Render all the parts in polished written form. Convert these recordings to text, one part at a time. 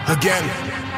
Again.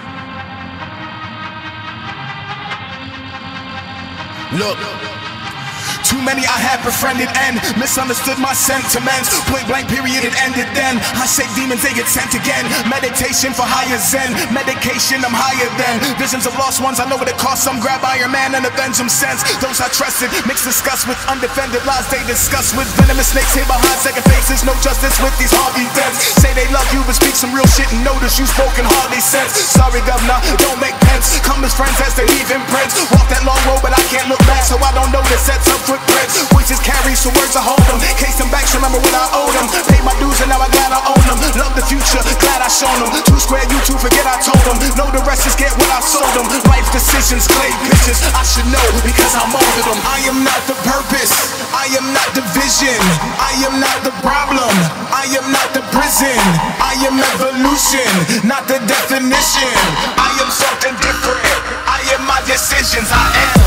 Look. Too many I had befriended and misunderstood my sentiments. Point blank period, it ended then. I say demons, they get sent again. Meditation for higher zen. Medication, I'm higher than. Visions of lost ones, I know what it costs. Some grab Iron Man and avenge them sense. Those I trusted, mix disgust with undefended lies they discuss with venomous snakes here behind second faces. No justice with these Harvey Dents. Say they love you but speak some real shit and notice you spoken hardly sense. Sorry governor, don't make pence. Come as friends as they leave imprints. Walk that long road but I can't look back, so I don't know the sets up footprints. Voices carry, so words I hold them. Case them back, so remember what I owe them. Paid my dues and now I glad I own them. Love the future, glad I shown them. Two square, you two forget I told them. Know the rest is get what I sold them. Life decisions, clay pictures, I should know because I molded them. I am not the purpose, I am not the vision, I am not the problem, I am not the prison, I am evolution, not the definition. I am something different, I am my decisions, I am.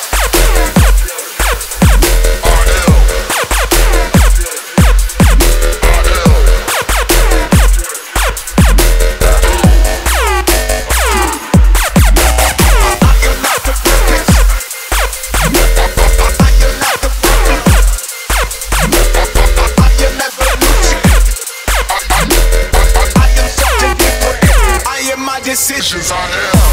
Decisions I am.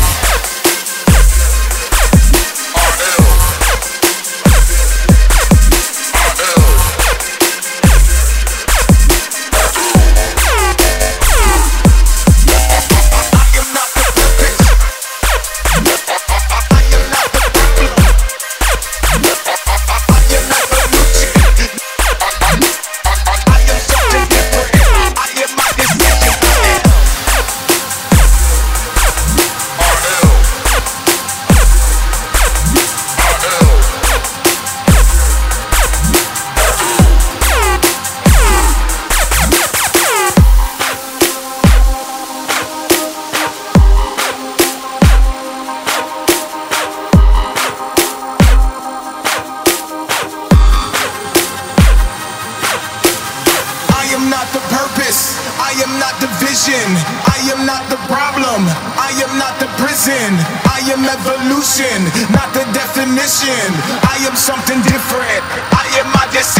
I am not the purpose, I am not the vision, I am not the problem, I am not the prison, I am evolution, not the definition. I am something different, I am my decision.